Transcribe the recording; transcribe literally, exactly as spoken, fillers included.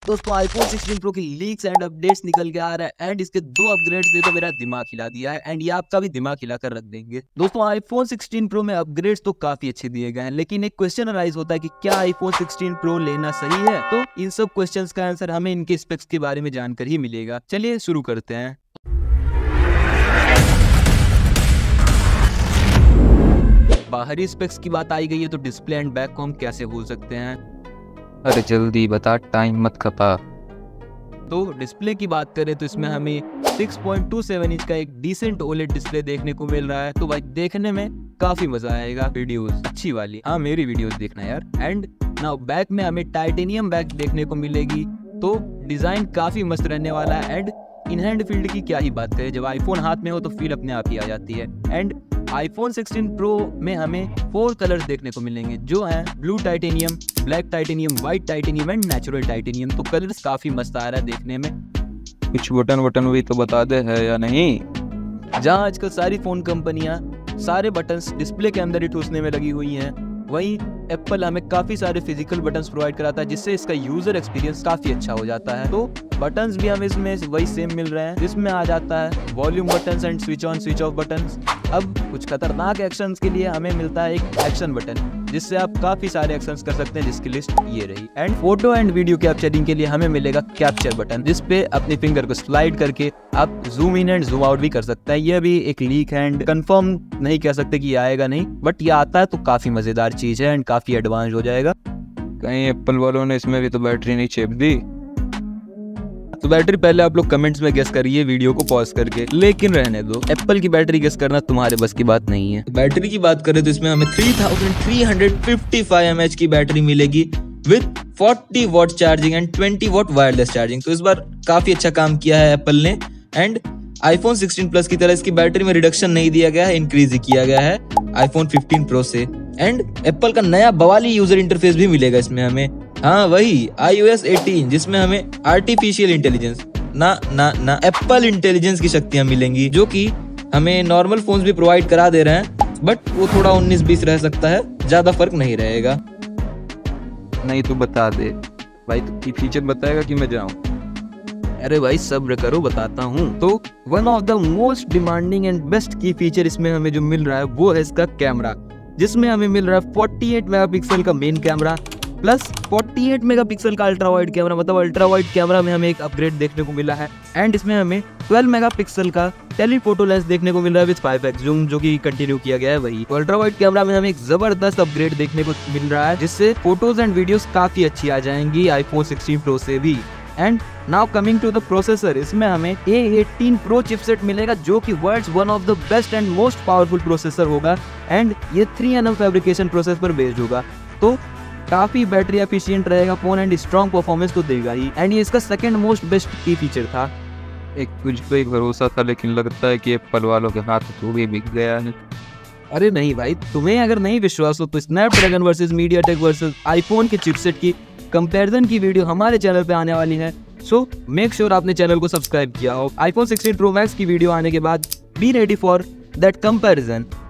दोस्तों iPhone sixteen pro की leaks and updates निकल के आ रहा है एंड इसके दो अपग्रेड्स ने तो मेरा दिमाग हिला दिया है एंड ये आपका भी दिमाग हिला कर रख देंगे। दोस्तों आईफोन सिक्सटीन प्रो में अपग्रेड्स तो काफी अच्छे दिए गए हैं, लेकिन एक क्वेश्चन अराइज होता है कि क्या आईफोन सिक्सटीन प्रो लेना सही है। तो इन सब क्वेश्चंस का आंसर हमें इनके स्पेक्स के बारे में जानकर ही मिलेगा। चलिए शुरू करते हैं। बाहरी स्पेक्स की बात आई गई है तो डिस्प्ले एंड बैक को हम कैसे भूल सकते हैं। अरे जल्दी बता, टाइम मत खपा। तो डिस्प्ले की बात करें तो इसमें हमें six point two seven inch का एक डिसेंट ओलेड डिस्प्ले देखने को मिल रहा है। तो भाई देखने में काफी मजा आएगा, वीडियोस अच्छी वाली, हाँ मेरी वीडियोस देखना यार। एंड नाउ बैक में हमें टाइटेनियम बैक देखने को मिलेगी, तो डिजाइन काफी मस्त रहने वाला है। एंड इन हैंड फील्ड की क्या ही बात करें, जब आईफोन हाथ में हो तो फील अपने आप ही आ जाती है। एंड आईफोन सिक्सटीन प्रो में हमें फोर कलर्स देखने को मिलेंगे, जो हैं blue titanium, black titanium, white titanium and natural titanium. तो कलर्स काफी मस्त आ रहा है देखने में। कुछ बटन बटन भी तो बता दे है या नहीं। जहाँ आजकल सारी फोन कंपनियां सारे बटन्स डिस्प्ले के अंदर ही ठूसने में लगी हुई हैं, वहीं एप्पल हमें काफी सारे फिजिकल बटन्स प्रोवाइड कराता है, जिससे इसका यूजर एक्सपीरियंस काफी अच्छा हो जाता है। तो बटन्स भी हमें इसमें वही सेम मिल रहे हैं, जिसमें आ जाता है volume buttons and switch on switch off buttons. अब कुछ खतरनाक एक्शंस के लिए हमें मिलता है एक एक्शन बटन, जिससे आप काफी सारे एक्शंस कर सकते हैं, जिसकी लिस्ट ये रही। And photo and video capturing के लिए हमें मिलेगा कैप्चर बटन, जिसपे अपने फिंगर को स्लाइड करके आप zoom in and zoom out भी कर सकते हैं। ये भी एक लीक है एंड कंफर्म नहीं कह सकते कि ये आएगा नहीं, बट ये आता है तो काफी मजेदार चीज है एंड काफी एडवांस हो जाएगा। कहीं एप्पल वालों ने इसमें भी तो बैटरी नहीं चेप दी। तो बैटरी पहले आप लोग कमेंट्स में गेस करिए वीडियो को पॉज करके, लेकिन रहने दो, एप्पल की बैटरी गेस करना तुम्हारे बस की बात नहीं है। बैटरी की बात करें तो इसमें हमें three thousand three hundred fifty five M H की बैटरी मिलेगी with forty watt charging and twenty watt wireless charging. तो इस बार काफी अच्छा काम किया है एप्पल ने। एंड आईफोन सिक्सटीन प्लस की तरह इसकी बैटरी में रिडक्शन नहीं दिया गया है, इंक्रीज ही किया गया है आईफोन फिफ्टीन प्रो से। एंड एप्पल का नया बवाली यूजर इंटरफेस भी मिलेगा इसमें हमें, हाँ वही आई ओ एस एटीन, जिसमें हमें आर्टिफिशियल इंटेलिजेंस ना ना ना एप्पल इंटेलिजेंस की शक्तियां मिलेंगी, जो कि हमें नॉर्मल फोन्स भी प्रोवाइड करा दे रहे हैं, बट वो थोड़ा उन्नीस बीस रह सकता है, ज्यादा फर्क नहीं रहेगा। नहीं तो बता दे भाई, तो फीचर बताएगा कि मैं जाऊं? अरे भाई सब्र करो, बताता हूँ। तो one of the most demanding and best key feature इसमें हमें जो मिल रहा है वो है इसका कैमरा, जिसमें हमें मिल रहा है फोर्टी एट मेगापिक्सल का main camera plus forty eight megapixel का अल्ट्रा वाइड कैमरा। मतलब अल्ट्रा वाइड कैमरा में हमें एक अपग्रेड देखने को मिला है। एंड इसमें हमें ट्वेल्व मेगापिक्सल का टेलीफोटो लेंस देखने को मिल रहा है विद फाइव एक्स जूम, जो कि कंटिन्यू किया गया है वही। तो अल्ट्रा वाइड कैमरा में हमें एक जबरदस्त अपग्रेड देखने को मिल रहा है, जिससे फोटोज एंड वीडियोस काफी अच्छी आ जाएंगी आईफोन सिक्सटीन प्रो से भी। And now coming to the processor, इसमें हमें ए एटीन प्रो चिपसेट मिलेगा, जो कि world's one of the best and most powerful processor होगा। एंड ये three N M fabrication process पर बेस्ड होगा, तो काफी बैटरी एफिशिएंट रहेगा फोन एंड स्ट्रॉन्ग परफॉर्मेंस तो देगा ही। एंड ये इसका second most best key feature था। एक तुझ पे एक भरोसा था, लेकिन लगता है कि एप्पल वालों के हाथ तो भी बिक गया है। अरे नहीं भाई, तुम्हें अगर नहीं विश्वास हो तो Snapdragon versus MediaTek versus iPhone के चिपसेट की कंपैरिजन की वीडियो हमारे चैनल पे आने वाली है। सो मेक श्योर आपने चैनल को सब्सक्राइब किया हो। आईफोन सिक्सटीन प्रो मैक्स की वीडियो आने के बाद be ready for that comparison.